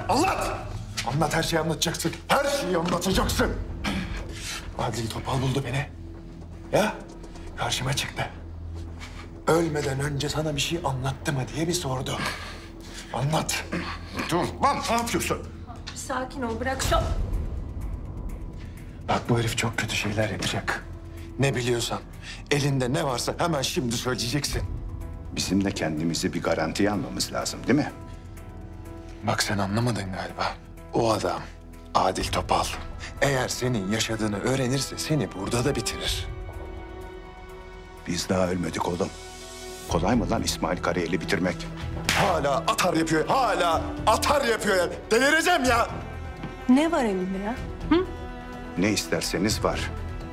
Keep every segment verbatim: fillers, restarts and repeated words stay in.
anlat! Anlat, her şeyi anlatacaksın. Her şeyi anlatacaksın. Adil Topal buldu beni. Ya, karşıma çıktı. Ölmeden önce sana bir şey anlattı mı diye bir sordu. Anlat. Dur lan, ne yapıyorsun? Bir sakin ol, bırak şu... Bak bu herif çok kötü şeyler yapacak. Ne biliyorsan, elinde ne varsa hemen şimdi söyleyeceksin. Bizim de kendimizi bir garantiye almamız lazım değil mi? Bak sen anlamadın galiba. O adam, Adil Topal, eğer senin yaşadığını öğrenirse seni burada da bitirir. Biz daha ölmedik oğlum. Kolay mı lan İsmail Karayel'i bitirmek? Hala atar yapıyor, hala atar yapıyor ya. Delireceğim ya. Ne var elinde ya? Hı? Ne isterseniz var.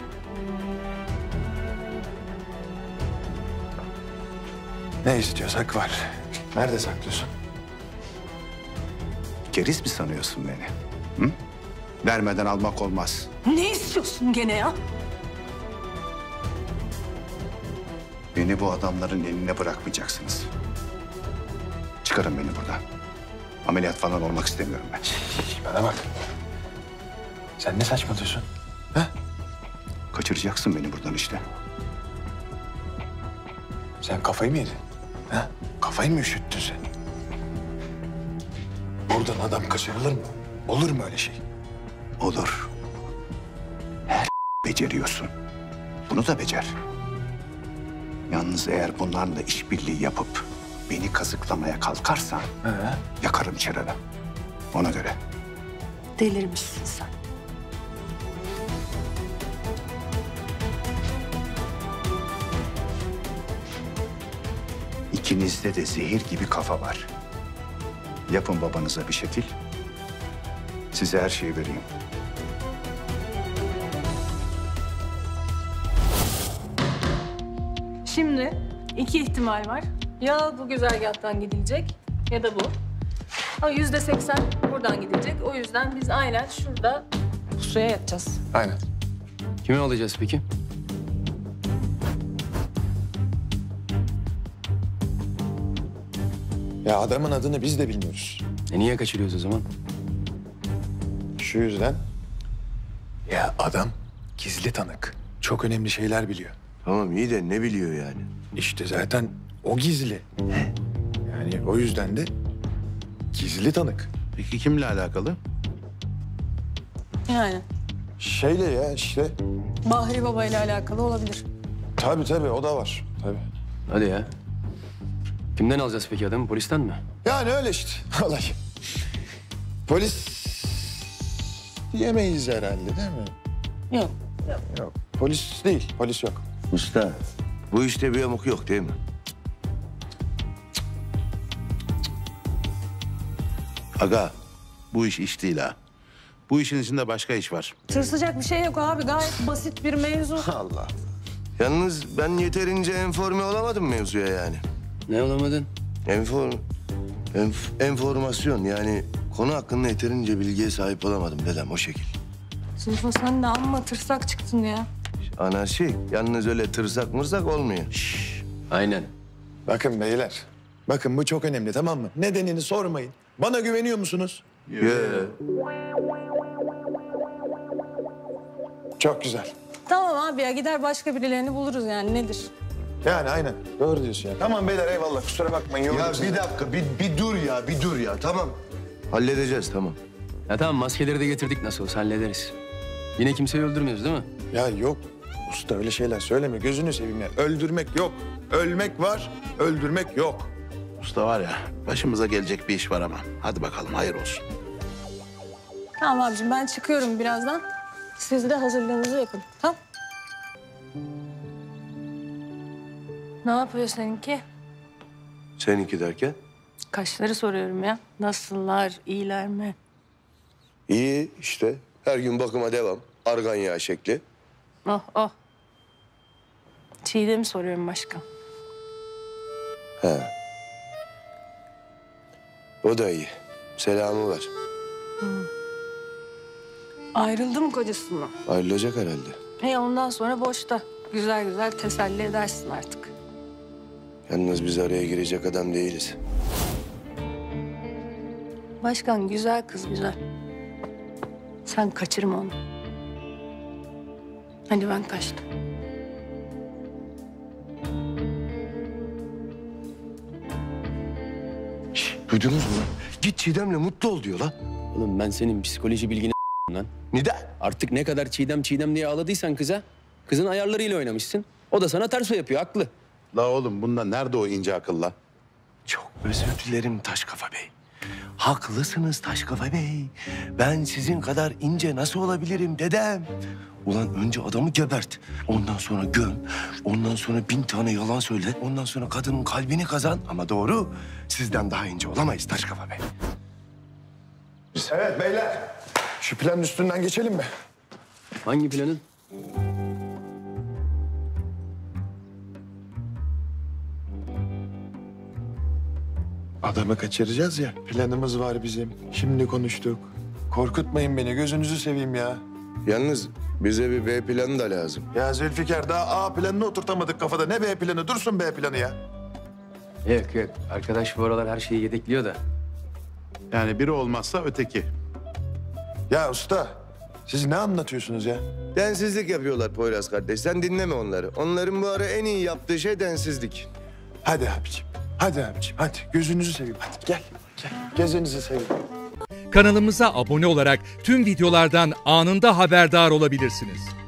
Ne istiyorsak var. Nerede saklıyorsun? Keriz mi sanıyorsun beni? Hı? Vermeden almak olmaz. Ne istiyorsun gene ya? Beni bu adamların eline bırakmayacaksınız. Çıkarın beni buradan. Ameliyat falan olmak istemiyorum ben. Şişt, bana bak. Sen ne saçmalıyorsun? Ha? Kaçıracaksın beni buradan işte. Sen kafayı mı yedin? Ha? Kafayı mı üşüttün sen? Buradan adam kaçırılır mı? Olur mu öyle şey? Olur. Her beceriyorsun. Bunu da becer. Yalnız eğer bunlarla işbirliği yapıp beni kazıklamaya kalkarsan He. yakarım çeneni. Ona göre. Delirmişsin sen. İkinizde de zehir gibi kafa var. Yapın babanıza bir şekil. Size her şeyi vereyim. Şimdi iki ihtimal var. Ya bu güzergahtan gidilecek ya da bu. Ama yüzde seksen buradan gidilecek. O yüzden biz aynen şurada pusuya yatacağız. Aynen. Kimi alacağız peki? Ya adamın adını biz de bilmiyoruz. E niye kaçırıyoruz o zaman? Şu yüzden... Ya adam gizli tanık. Çok önemli şeyler biliyor. Tamam iyi de ne biliyor yani? İşte zaten o gizli. Yani o yüzden de gizli tanık. Peki kimle alakalı? Yani Şeyle ya işte. Bahri Baba ile alakalı olabilir. Tabii tabii o da var. Tabii. Hadi ya. Kimden alacağız peki adamı? Polisten mi? Yani öyle işte olay. Polis diyemeyiz herhalde değil mi? Yok. Yok. Polis değil. Polis yok. Usta, bu işte bir yamuk yok değil mi? Aga, bu iş iş değil ha. Bu işin içinde başka iş var. Tırsacak bir şey yok abi. Gayet basit bir mevzu. Allah. Yalnız ben yeterince enforme olamadım mevzuya yani. Ne olamadın? Enform... Enf, enformasyon yani konu hakkında yeterince bilgiye sahip olamadım dedem o şekil. Zülfü sen de amma tırsak çıktın ya. Anarşik. Yalnız öyle tırsak mırsak olmuyor. Aynen. Bakın beyler. Bakın bu çok önemli tamam mı? Nedenini sormayın. Bana güveniyor musunuz? Yeah. Çok güzel. Tamam abi ya gider başka birilerini buluruz yani nedir? Yani aynen. Doğru diyorsun ya. Tamam beyler eyvallah. Kusura bakmayın. Ya yoruldum sizi. bir dakika, bir, bir dur ya, bir dur ya. Tamam. Halledeceğiz, tamam. Ya tamam maskeleri de getirdik nasıl olsa hallederiz. Yine kimseyi öldürmüyoruz değil mi? Ya yok. Usta öyle şeyler söyleme. Gözünü seveyim ya. Öldürmek yok. Ölmek var, öldürmek yok. Usta var ya, başımıza gelecek bir iş var ama. Hadi bakalım, hayır olsun. Tamam abicim ben çıkıyorum birazdan. Siz de hazırlığınızı yapın. Tamam. Ne yapıyor seninki? Seninki derken? Kaşları soruyorum ya. Nasıllar, iyiler mi? İyi işte. Her gün bakıma devam. Argan yağı şekli. Oh oh. Çiğdem'i soruyorum başka. He. O da iyi. Selamı var. Ayrıldı mı kocasından? Ayrılacak herhalde. He ondan sonra boşta. Güzel güzel teselli edersin artık. Yalnız biz araya girecek adam değiliz. Başkan güzel kız güzel. Sen kaçırma onu. Hadi ben kaçtım. Şş, duydunuz mu lan? Git Çiğdem'le mutlu ol diyor lan. Oğlum ben senin psikoloji bilgini lan. Neden? Artık ne kadar Çiğdem Çiğdem diye ağladıysan kıza, kızın ayarlarıyla oynamışsın. O da sana ters o yapıyor, haklı. La oğlum bunda nerede o ince akıl la? Çok özür dilerim Taşkafa Bey. Haklısınız Taşkafa Bey. Ben sizin kadar ince nasıl olabilirim dedem? Ulan önce adamı gebert. Ondan sonra göm. Ondan sonra bin tane yalan söyle. Ondan sonra kadının kalbini kazan. Ama doğru. Sizden daha ince olamayız Taşkafa Bey. Evet beyler. Şu planın üstünden geçelim mi? Hangi planın? Adamı kaçıracağız ya. Planımız var bizim. Şimdi konuştuk. Korkutmayın beni. Gözünüzü seveyim ya. Yalnız bize bir B planı da lazım. Ya Zülfikar daha A planını oturtamadık kafada. Ne B planı? Dursun B planı ya. Yok yok. Arkadaş bu aralar her şeyi yedekliyor da. Yani biri olmazsa öteki. Ya usta, siz ne anlatıyorsunuz ya? Densizlik yapıyorlar Poyraz kardeş. Sen dinleme onları. Onların bu ara en iyi yaptığı şey densizlik. Hadi abiciğim. Hadi abiciğim. Hadi. Gözünüzü seveyim. Hadi gel. Gel. Gözünüzü seveyim. Kanalımıza abone olarak tüm videolardan anında haberdar olabilirsiniz.